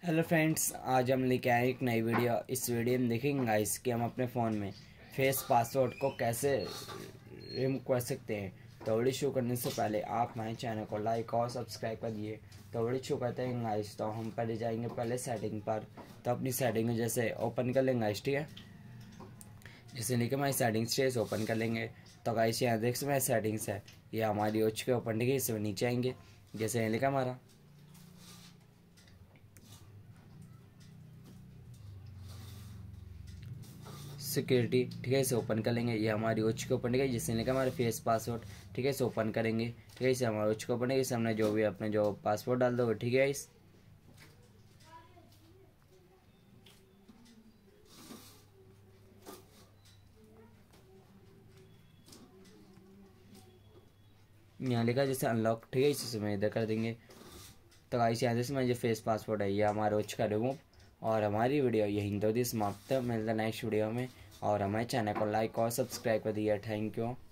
Hello friends, आज हम लेके आए एक नई वीडियो। इस वीडियो में देखेंगे गाइस कि हम अपने फ़ोन में फेस पासवर्ड को कैसे रिमूव कर सकते हैं। तो वीडियो शुरू करने से पहले आप हमारे चैनल को लाइक और सब्सक्राइब कर दिए। तो वीडियो शुरू करते हैं गाइस। तो हम पहले जाएंगे पहले सेटिंग पर। तो अपनी सेटिंग में जैसे ओपन कर लेंगे गाइस, ठीक है। जैसे लिखे हमारी सेटिंग्स से ओपन कर लेंगे। तो गाइस यहाँ देख सकते हैं सेटिंग्स है, ये हमारी हो चुकी है ओपन, ठीक है। इसमें नीचे आएंगे, जैसे यहाँ लिखा हमारा सिक्योरिटी, ठीक है। इसे ओपन कर लेंगे, ये हमारी ओच को ओपन, ठीक है। जिससे लिखा हमारे फेस पासवर्ड, ठीक है। इसे ओपन करेंगे, ठीक है। इसे हमारे ओच को ओपन है, इसे हमने जो भी अपने जो पासवर्ड डाल दो, ठीक है। इस यहाँ लिखा जैसे अनलॉक, ठीक है। इसे मैं इधर कर देंगे। तो गाइस यहाँ से मैं जो फेस पासवर्ड है ये हमारे ओच का रिमूव। और हमारी वीडियो यहीं तो समाप्त है। मिलता है नेक्स्ट वीडियो में। और हमारे चैनल को लाइक और सब्सक्राइब कर दिया। Thank you.